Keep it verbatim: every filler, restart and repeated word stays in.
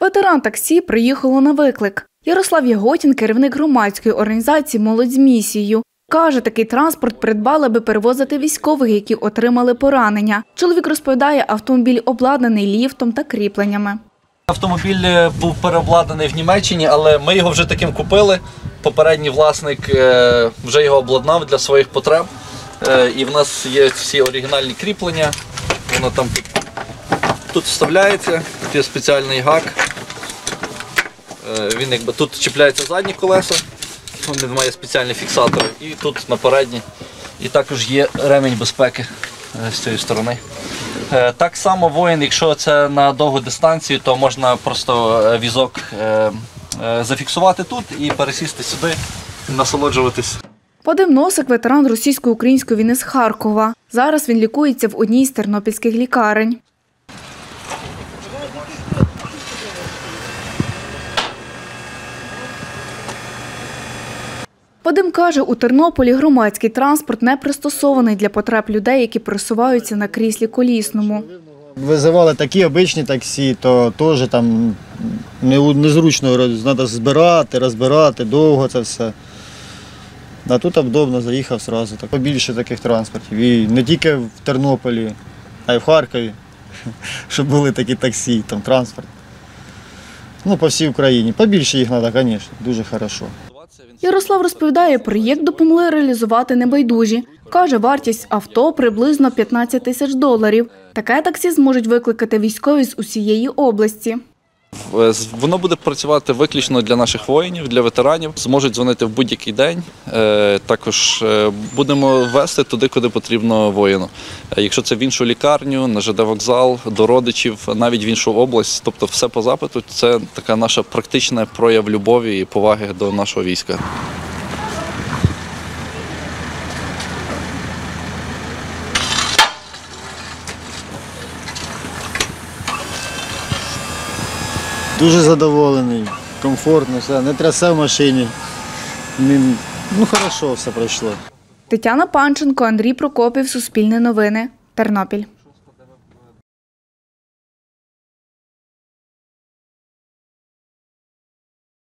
Ветеран таксі приїхало на виклик. Ярослав Яготін, керівник громадської організації «Молодь з місією», каже, такий транспорт придбали, аби перевозити військових, які отримали поранення. Чоловік розповідає, автомобіль обладнаний ліфтом та кріпленнями. Автомобіль був переобладнаний в Німеччині, але ми його вже таким купили. Попередній власник вже його обладнав для своїх потреб. І в нас є всі оригінальні кріплення. Воно там тут, тут вставляється, тут є спеціальний гак. Він якби тут чіпляється задні колеса, він має спеціальні фіксатори, і тут на передні. І також є ремінь безпеки з цієї сторони. Так само воїн, якщо це на довгу дистанцію, то можна просто візок зафіксувати тут і пересісти сюди, насолоджуватись. Вадим Носик – ветеран російсько-української війни з Харкова. Зараз він лікується в одній з тернопільських лікарень. Вадим каже, у Тернополі громадський транспорт не пристосований для потреб людей, які пересуваються на кріслі колісному. Визивали такі обичні таксі, то теж там незручно, треба збирати, розбирати, довго це все. А тут удобно, заїхав одразу. Побільше таких транспортів. І не тільки в Тернополі, а й в Харкові, щоб були такі таксі, там транспорт. Ну, по всій Україні. Побільше їх треба, звісно, дуже добре. Ярослав розповідає, проєкт допомогли реалізувати небайдужі. Каже, вартість авто приблизно п'ятнадцять тисяч доларів. Таке таксі зможуть викликати військові з усієї області. Воно буде працювати виключно для наших воїнів, для ветеранів. Зможуть дзвонити в будь-який день. Також будемо везти туди, куди потрібно воїну. Якщо це в іншу лікарню, на ЖД вокзал, до родичів, навіть в іншу область. Тобто все по запиту. Це така наша практична прояв любові і поваги до нашого війська. Дуже задоволений, комфортно, все, не трясе в машині. Ну, хорошо все пройшло. Тетяна Панченко, Андрій Прокопів, Суспільне новини, Тернопіль.